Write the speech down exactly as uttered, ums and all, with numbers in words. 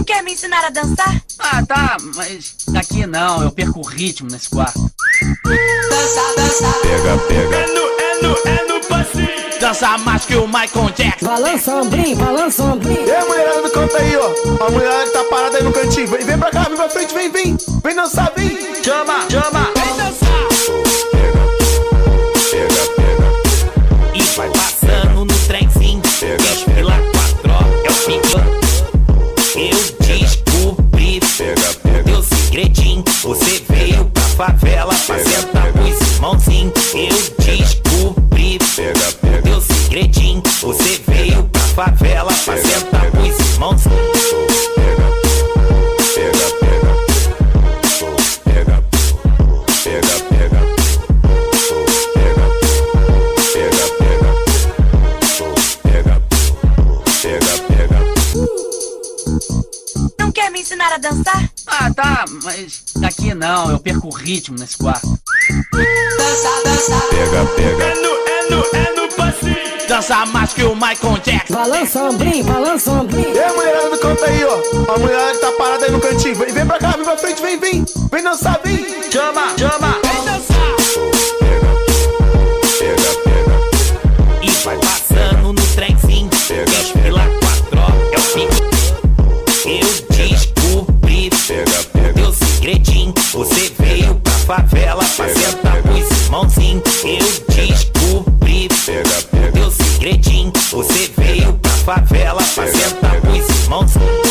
quer me ensinar a dançar? Ah, tá, mas daqui não, eu perco o ritmo nesse quarto. Dança, dança. Pega, pega. É no, é no, é no passinho. Dança mais que o Michael Jackson. Balança ombrinho, balança ombrinho. E a mulherada do canto aí, ó. A mulherada que tá parada aí no cantinho. Vem, vem pra cá, vem pra frente, vem, vem. Vem dançar, vem. Chama, chama. Vem dançar. Pega, pega. E vai passando no trenzinho. Desfila com a tropa, é o pico. Eu descobri o teu segredinho. Você veio pra favela pra sentar com os irmãozinhos. Eu descobri o teu segredinho. Você veio pra favela pra sentar com os irmãozinhos. Não quer me ensinar a dançar? Ah, tá, mas daqui não, eu perco o ritmo nesse quarto. Dança, dança. Pega, pega. É no, é no, é no passinho. Dança mais que o Michael Jackson. Balança ombrinho, balança ombrinho. E a mulherada do canto aí, ó. A mulherada que tá parada aí no cantinho. Vem, vem pra cá, vem pra frente, vem, vem. Vem dançar, vem. Chama, chama. Vem dançar. Pega, pega. E vai passando no trenzinho. Desfila com a tropa, é o pico. Eu descobri o teu segredinho. Você veio pra favela pra sentar com os irmãozinhos. Eu descobri o teu segredinho. Você veio pra favela pra sentar com os irmãozinhos.